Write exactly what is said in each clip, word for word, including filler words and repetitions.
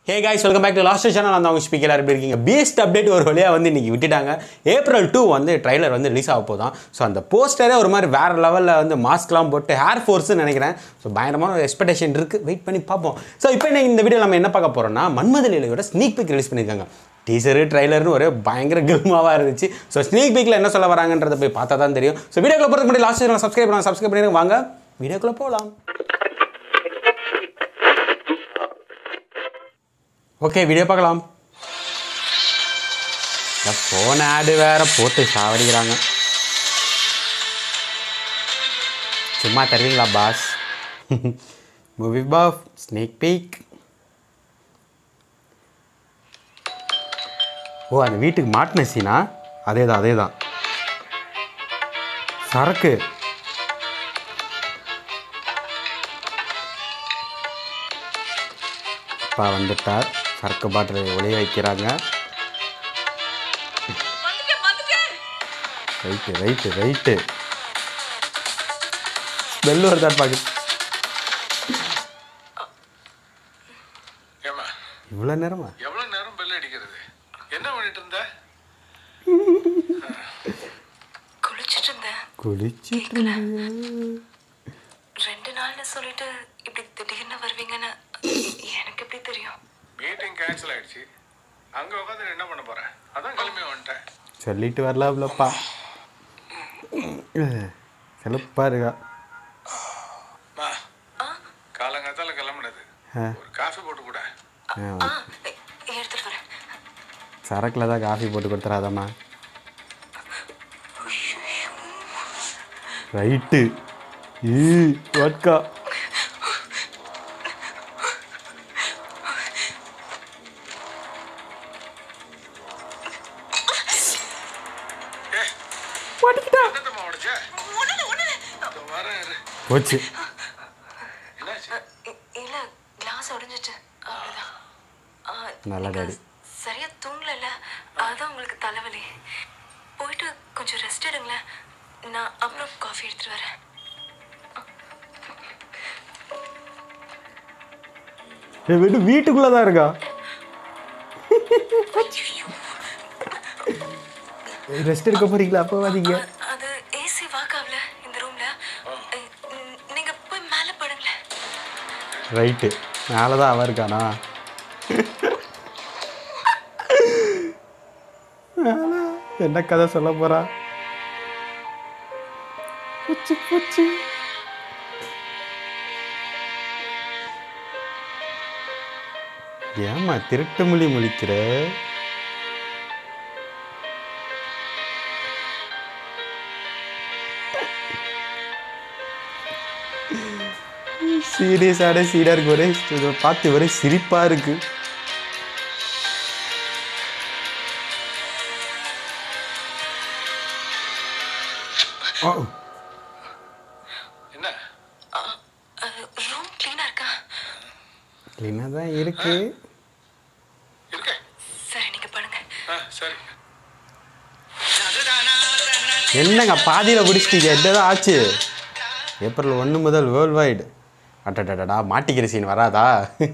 Hey guys, welcome back to last channel. நான் உங்க speaker எப்படி இருக்கீங்க? பெஸ்ட் அப்டேட் ஒரு வழியா வந்து இன்னைக்கு விட்டுட்டாங்க. ஏப்ரல் டூ வந்து ட்ரைலர் வந்து ரிலீஸ் ஆக போதான். ஸோ அந்த போஸ்டரே ஒரு மாதிரி வேற லெவலில் வந்து மாஸ்க்லாம் போட்டு ஹேர் ஃபோர்ஸ்னு நினைக்கிறேன். ஸோ பயங்கரமான ஒரு எக்ஸ்பெக்டேஷன் இருக்குது. வெயிட் பண்ணி பார்ப்போம். ஸோ இப்போ என்ன இந்த வீடியோ நம்ம என்ன பார்க்க போகிறோம்னா மன்மத லீலையோட ஸ்னீக் பீக் ரிலீஸ் பண்ணியிருக்காங்க. டீசரு ட்ரைலர்னு ஒரு பயங்கர கில்மாவாக இருந்துச்சு. ஸோ ஸ்னீக் பீக்கில் என்ன சொல்ல வராங்கன்றதை போய் பார்த்தா தான் தெரியும். ஸோ வீடியோக்குள்ள போகிறதுக்கு முன்னாடி லாஸ்ட் சேனல் சப்ஸ்கிரைப் பண்ணலாம். சப்ஸ்கிரைப் பண்ணிடுங்க. வாங்க வீடியோக்குள்ளே போகலாம். ஓகே வீடியோ பார்க்கலாம். ஃபோன் ஆடு வேறு போட்டு சாவடிக்கிறாங்க. சும்மா தருவீங்களா பாஸ்? மூவி பாஃப் ஸ்னேக் பீக். ஓ அந்த வீட்டுக்கு மாட்டின சீனா? அதே தான் அதே தான். சரக்கு அப்பா வந்துட்டார். சரக்கு பாட்டில் ஒளிய வைக்கிறாங்க. ரைட்டு ரைட்டு ரைட்டு ஸ்மெல் வருதான்னு பாக்கு. இவ்வளோ நேரமா? எவ்வளோ நேரம் பெல் அடிக்கிறது? என்ன பண்ணிட்டு இருந்த? குளிச்சிட்டு இருந்தேன். குளிச்சிட்டு ரெண்டு நாள்னு சொல்லிட்டு இப்படி திடீர்னு வருவீங்கன்னு எனக்கு எப்படி தெரியும்? மீட்டிங் கேன்சல் ஆயிடுச்சு. அங்கே உட்காந்து என்ன பண்ண போகிறேன்? அதான் கிளம்பி வந்துட்டேன். சொல்லிட்டு வரலாம்லப்பா. செலுப்பா இருக்கா காலங்காத்தால கிளம்புனது. ஒரு காஃபி போட்டு கூட. எடுத்துட்டு வரேன். சரக்கில் தான் காஃபி போட்டு கொடுத்துறாதம்மா. ரைட்டு ஈ வட்கா. போச்சு. இல்ல கிளாஸ் உடைஞ்சிட்டு அவ்வளவுதான். நல்லா டாடி. சரியா தூங்கல. அதான் உங்களுக்கு தலைவலி. போயிட்டு கொஞ்சம் ரெஸ்ட் எடுங்களேன். நான் அப்புறம் காஃபி எடுத்துட்டு வரேன். வீடு வீட்டுக்குள்ளதான் இருக்கா? ரெஸ்ட் எடுக்க போறீங்களா? அப்போ வாதீங்க. அது ஏசி வாக்காவல இந்த ரூம்ல. நீங்க போய் மேல படுங்களேன். ரைட்டு மேலே தான் அவன் இருக்கானா? என்ன கதை சொல்ல போறா? பூச்சி பூச்சி ஏமா திருட்டு மொழி முழிக்கிற? சீரியஸான சீடாக இருக்கு. ஒரே இதை பார்த்து ஒரே சிரிப்பாக இருக்கு. என்ன ரூம் க்ளீனா இருக்கா? க்ளீனாக தான் இருக்கு. சரி நீங்க படுங்க. சரி என்னங்க பாதியில் பிடிச்சிட்டீங்க? என்னதான் ஆச்சு? ஏப்ரல் ஒன்று முதல் வேர்ல்டு வைடு அட்டடா மாட்டிக்கிற சீன் வராதா?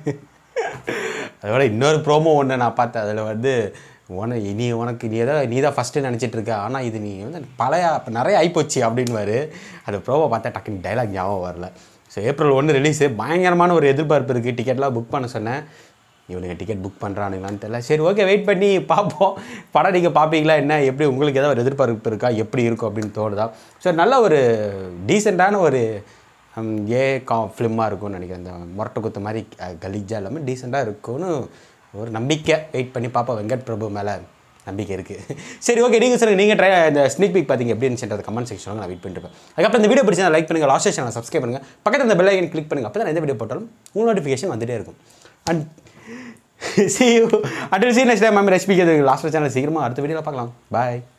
அதோட இன்னொரு ப்ரோமோ ஒன்று நான் பார்த்தேன். அதில் வந்து உன நீ உனக்கு நீ ஏதாவது நீ தான் ஃபஸ்ட்டு நினச்சிட்டு இருக்க, ஆனால் இது நீ வந்து பழைய நிறைய ஆகிப்போச்சு அப்படின்வாரு. அது ப்ரோமோ பார்த்தா டக்குன்னு டைலாக் ஞாபகம் வரல. ஸோ ஏப்ரல் ஒன்று ரிலீஸு. பயங்கரமான ஒரு எதிர்பார்ப்பு இருக்குது. டிக்கெட்லாம் புக் பண்ண சொன்னேன். இவனுங்க டிக்கெட் புக் பண்ணுறானுங்களான்னு தெரியல. சரி ஓகே வெயிட் பண்ணி பார்ப்போம். படம் நீங்கள் பார்ப்பீங்களா என்ன? எப்படி உங்களுக்கு ஏதாவது ஒரு எதிர்பார்ப்பு இருக்கா? எப்படி இருக்கும் அப்படின்னு தோணுதா? ஸோ நல்ல ஒரு டீசெண்டான ஒரு ஏ கா ஃபிலிமாக இருக்கும்னு நினைக்கிறேன். இந்த மொரட்டை குத்து மாதிரி கலீஜாக இல்லாமல் டீசெண்டாக இருக்கும்னு ஒரு நம்பிக்கை. வெயிட் பண்ணி பார்ப்போம். வெங்கட் பிரபு மேலே நம்பிக்கை இருக்குது. சரி ஓகே நீங்கள் சொல்லுங்கள். நீங்கள் ட்ரை இந்த ஸ்னீக் பீக் பார்த்தீங்க எப்படி இருந்துச்சுன்றது கமெண்ட் செக்ஷனில் நான் வெயிட் பண்ணிருப்பேன். அதுக்கப்புறம் இந்த வீடியோ பிடிச்சா லைக் பண்ணுங்கள். லாஸ்ட் சேனல் சப்ஸ்கிரைப் பண்ணுங்கள். பக்கத்தில் இந்த பெல் ஐக்கன் கிளிக் பண்ணுங்கள். அப்போ தான் எந்த வீடியோ போட்டாலும் உங்கள் நோட்டிஃபிகேஷன் வந்துகிட்டே இருக்கும். And see you until see you next time. I'm Rashmi. Last channel சீக்கிரமா அடுத்த வீடியோல பார்க்கலாம். Bye.